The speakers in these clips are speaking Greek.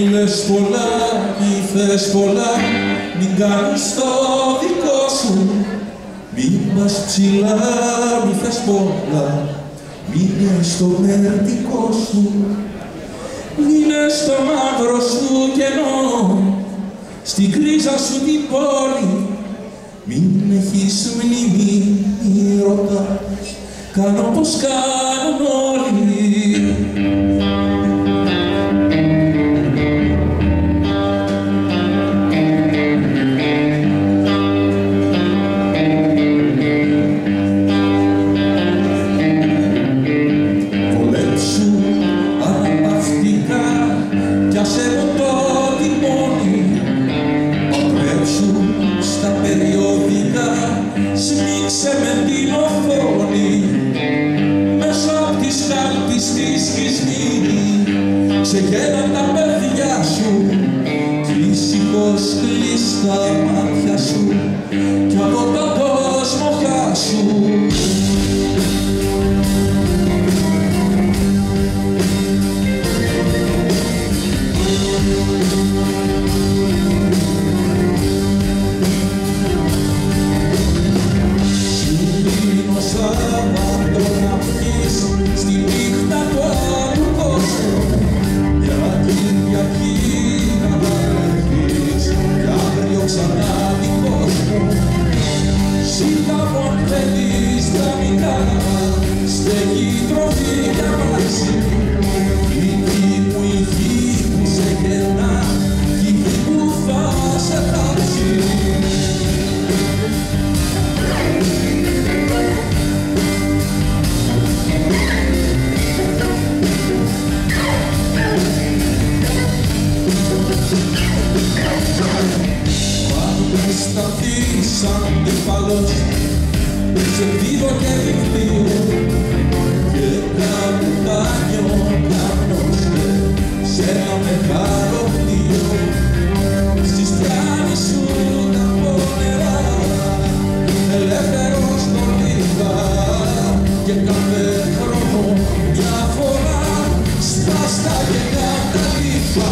λες πολλά, μη θες πολλά, μην κάνεις το δικό σου. Μην πας ψηλά, μη θες πολλά, μείνε στο μερτικό σου. Μείνε στο μαύρο σου κενό, στην κρίζα σου την πόλη. Μην έχεις μνήμη, μη ρωτάς, κάνω πως κάνουν όλοι. Βολέψου αναπαυτικά κι άσε μου το τιμόνι. Παπρέψου στα περιοδικά, σμίξε με την οθόνη. Μέσα απ' τη σκάλπη στη σχισμή ξεγέλαν τα παιδιά σου. Κι ήσυχος κλείς τα μάτια σου κι από τον κόσμο χάσου. Σάββατο να βγεις στη νύχτα του άλλου κόσμου, για Κυριακή να βρεθείς κι αύριο ξανά δικός μου. Σίτα μου αν θέλεις δραμικά, στέκει τροφή για μαζί. Η γη μου, η γη που σε γεννά, η γη που θα σε τάξει. Πάντα σταθείς αντιπαλός, σε δίδω και δικτύο και καπιτάνιο κάνωστε σε ένα μεγάλο πλοίο. Στις πλάνες σου τα πόνερα, ελεύθερος στο λίβα και κάθε χρόνο μια φορά σπάστα και καταλήφα.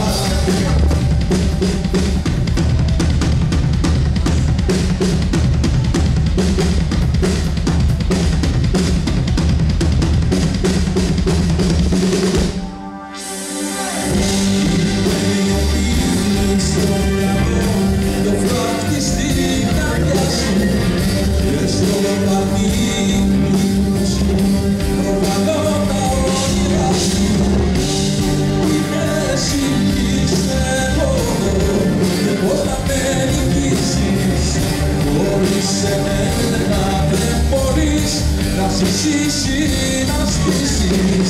Το φράχτη στην καρδιά σου και στο πατίνι σου προβάλλω τα όνειρά σου. Είναι εσύ κι εγώ και πώς να με νικήσεις. Χωρίς εμένα δεν μπορείς να ζήσεις ή να σβήσεις.